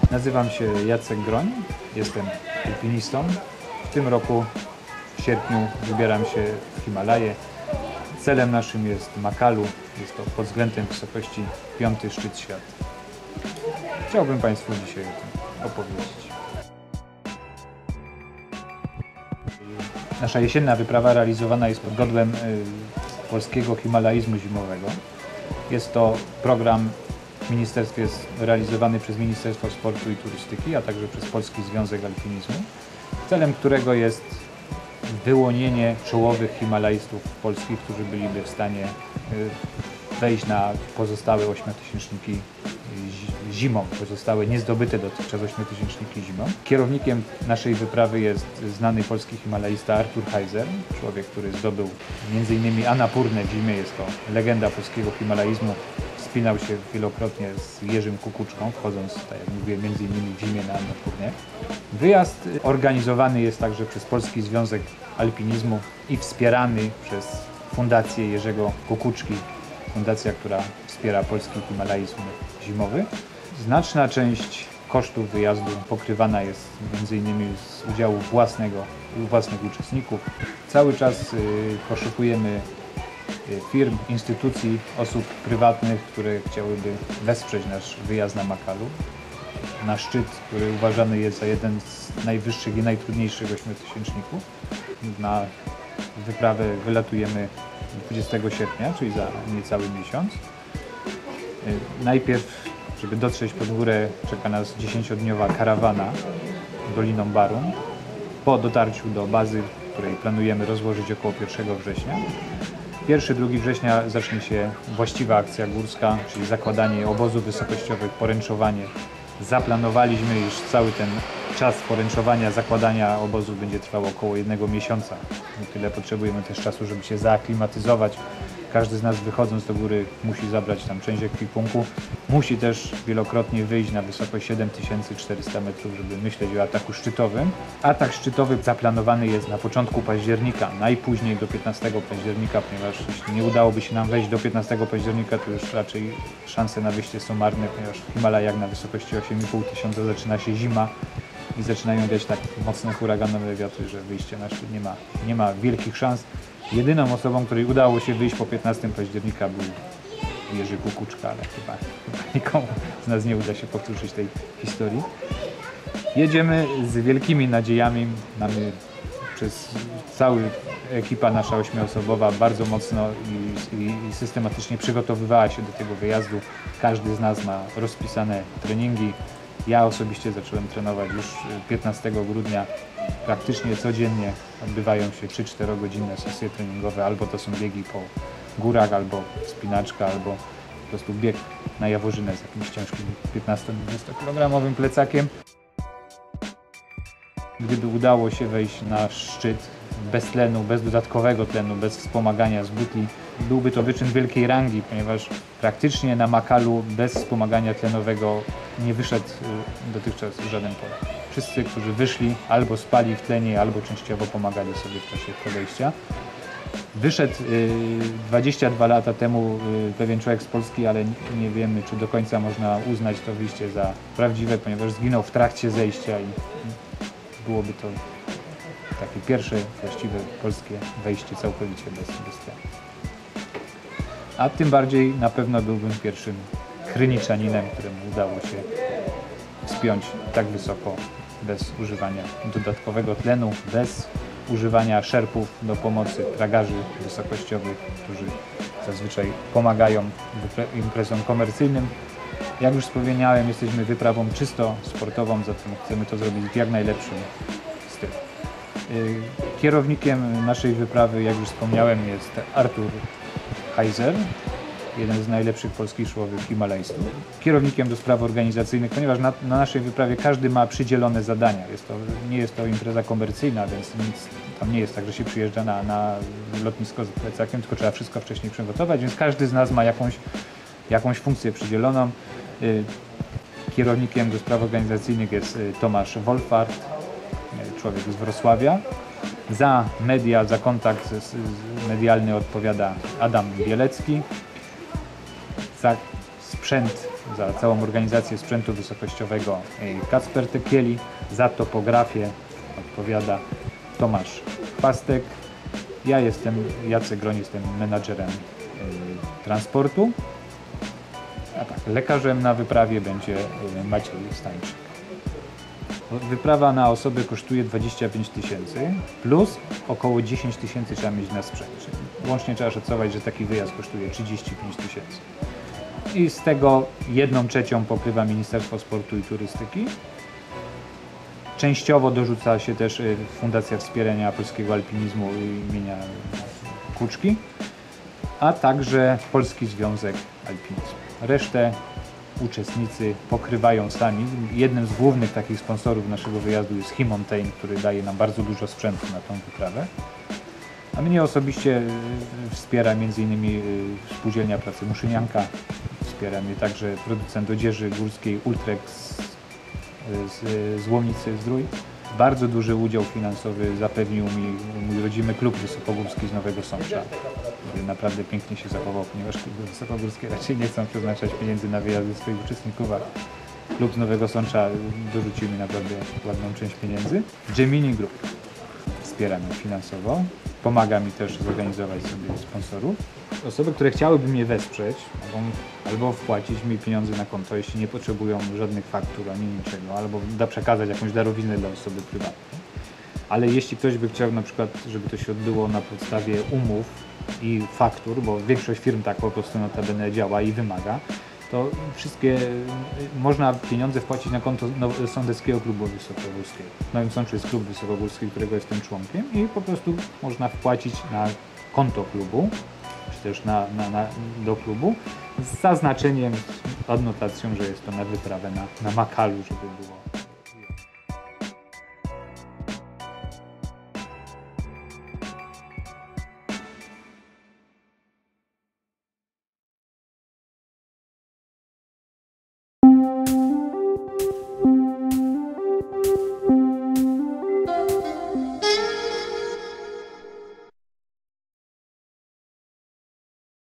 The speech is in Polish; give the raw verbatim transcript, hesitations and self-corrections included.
Nazywam się Jacek Groń, jestem alpinistą. W tym roku w sierpniu wybieram się w Himalaje. Celem naszym jest Makalu, jest to pod względem wysokości piąty szczyt świata. Chciałbym Państwu dzisiaj o tym opowiedzieć. Nasza jesienna wyprawa realizowana jest pod godłem polskiego himalaizmu zimowego. Jest to program w ministerstwie realizowany przez Ministerstwo Sportu i Turystyki, a także przez Polski Związek Alpinizmu, celem którego jest wyłonienie czołowych himalaistów polskich, którzy byliby w stanie wejść na pozostałe ośmiotysięczniki zimą, pozostałe niezdobyte dotychczas ośmiotysięczniki zimą. Kierownikiem naszej wyprawy jest znany polski himalaista Artur Heiser, człowiek, który zdobył między innymi Annapurnę w zimie, jest to legenda polskiego himalaizmu. Wspinał się wielokrotnie z Jerzym Kukuczką, wchodząc, tak jak mówiłem, między innymi w zimie na Annapurnie. Wyjazd organizowany jest także przez Polski Związek Alpinizmu i wspierany przez Fundację Jerzego Kukuczki, fundacja, która wspiera polski himalaizm zimowy. Znaczna część kosztów wyjazdu pokrywana jest między innymi z udziału własnego, własnych uczestników. Cały czas y, poszukujemy firm, instytucji, osób prywatnych, które chciałyby wesprzeć nasz wyjazd na Makalu. Na szczyt, który uważany jest za jeden z najwyższych i najtrudniejszych ośmiotysięczników. Na wyprawę wylatujemy dwudziestego sierpnia, czyli za niecały miesiąc. Najpierw, żeby dotrzeć pod górę, czeka nas dziesięciodniowa karawana Doliną Barun. Po dotarciu do bazy, której planujemy rozłożyć około pierwszego września, pierwszego do drugiego września zacznie się właściwa akcja górska, czyli zakładanie obozów wysokościowych, poręczowanie. Zaplanowaliśmy, iż cały ten czas poręczowania, zakładania obozów będzie trwał około jednego miesiąca. Tyle potrzebujemy też czasu, żeby się zaaklimatyzować. Każdy z nas, wychodząc do góry, musi zabrać tam część ekwipunku. Musi też wielokrotnie wyjść na wysokość siedem tysięcy czterysta metrów, żeby myśleć o ataku szczytowym. Atak szczytowy zaplanowany jest na początku października, najpóźniej do piętnastego października, ponieważ jeśli nie udałoby się nam wejść do piętnastego października, to już raczej szanse na wyjście są marne, ponieważ w Himalajach na wysokości osiem i pół tysiąca zaczyna się zima i zaczynają wiać tak mocne huraganowe wiatry, że wyjście na szczyt nie ma, nie ma wielkich szans. Jedyną osobą, której udało się wyjść po piętnastego października, był Jerzy Kukuczka, ale chyba, chyba nikomu z nas nie uda się powtórzyć tej historii. Jedziemy z wielkimi nadziejami. Mamy przez cały ekipa nasza ośmioosobowa bardzo mocno i, i, i systematycznie przygotowywała się do tego wyjazdu. Każdy z nas ma rozpisane treningi. Ja osobiście zacząłem trenować już piętnastego grudnia. Praktycznie codziennie odbywają się trzy czterogodzinne sesje treningowe. Albo to są biegi po górach, albo spinaczka, albo po prostu bieg na Jaworzynę z jakimś ciężkim piętnasto-dwudziestokilogramowym plecakiem. Gdyby udało się wejść na szczyt bez tlenu, bez dodatkowego tlenu, bez wspomagania z butli, byłby to wyczyn wielkiej rangi, ponieważ praktycznie na Makalu bez wspomagania tlenowego nie wyszedł dotychczas żaden Polak. Wszyscy, którzy wyszli, albo spali w tlenie, albo częściowo pomagali sobie w czasie podejścia. Wyszedł dwadzieścia dwa lata temu pewien człowiek z Polski, ale nie wiemy, czy do końca można uznać to wyjście za prawdziwe, ponieważ zginął w trakcie zejścia i byłoby to takie pierwsze właściwe polskie wejście całkowicie bez, bez tlenu. A tym bardziej na pewno byłbym pierwszym Kryniczaninem, któremu udało się wspiąć tak wysoko bez używania dodatkowego tlenu, bez używania szerpów do pomocy, tragarzy wysokościowych, którzy zazwyczaj pomagają imprezom komercyjnym. Jak już wspomniałem, jesteśmy wyprawą czysto sportową, zatem chcemy to zrobić w jak najlepszym stylu. Kierownikiem naszej wyprawy, jak już wspomniałem, jest Artur Heiser, jeden z najlepszych polskich czołowych himalaistów. Kierownikiem do spraw organizacyjnych, ponieważ na, na naszej wyprawie każdy ma przydzielone zadania. Jest to, nie jest to impreza komercyjna, więc nic, tam nie jest tak, że się przyjeżdża na, na lotnisko z plecakiem, tylko trzeba wszystko wcześniej przygotować, więc każdy z nas ma jakąś, jakąś funkcję przydzieloną. Kierownikiem do spraw organizacyjnych jest Tomasz Wolfart, człowiek z Wrocławia. Za media, za kontakt medialny odpowiada Adam Bielecki. Za sprzęt za całą organizację sprzętu wysokościowego Kacper Tekieli, za topografię odpowiada Tomasz Pastek. Ja jestem Jacek Groń, jestem menadżerem y, transportu, a tak, lekarzem na wyprawie będzie y, Maciej Stańczyk. Wyprawa na osobę kosztuje dwadzieścia pięć tysięcy, plus około dziesięć tysięcy trzeba mieć na sprzęt. Czyli łącznie trzeba szacować, że taki wyjazd kosztuje trzydzieści pięć tysięcy. I z tego jedną trzecią pokrywa Ministerstwo Sportu i Turystyki. Częściowo dorzuca się też Fundacja Wspierania Polskiego Alpinizmu imienia Kuczki, a także Polski Związek Alpinizmu. Resztę uczestnicy pokrywają sami. Jednym z głównych takich sponsorów naszego wyjazdu jest Himontain, który daje nam bardzo dużo sprzętu na tą wyprawę. A mnie osobiście wspiera m.in. Spółdzielnia Pracy Muszynianka, wspiera mnie także producent odzieży górskiej Ultrex z, z Łomnicy Zdrój. Bardzo duży udział finansowy zapewnił mi mój rodzimy klub wysokogórski z Nowego Sącza, który naprawdę pięknie się zachował, ponieważ kluby wysokogórskie raczej nie chcą przeznaczać pieniędzy na wyjazdy swoich uczestników, a klub z Nowego Sącza dorzucił mi naprawdę ładną część pieniędzy. Gemini Group wspiera mnie finansowo, pomaga mi też zorganizować sobie sponsorów. Osoby, które chciałyby mnie wesprzeć, mogą albo wpłacić mi pieniądze na konto, jeśli nie potrzebują żadnych faktur ani niczego, albo da przekazać jakąś darowiznę dla osoby prywatnej. Ale jeśli ktoś by chciał na przykład, żeby to się odbyło na podstawie umów i faktur, bo większość firm tak po prostu notabene działa i wymaga, to wszystkie, można pieniądze wpłacić na konto Sądeckiego Klubu Wysokogórskiego. W Nowym Sączu jest klub wysokogórski, którego jestem członkiem, i po prostu można wpłacić na konto klubu, czy też na, na, na, do klubu, z zaznaczeniem, z adnotacją, że jest to na wyprawę na, na Makalu, żeby było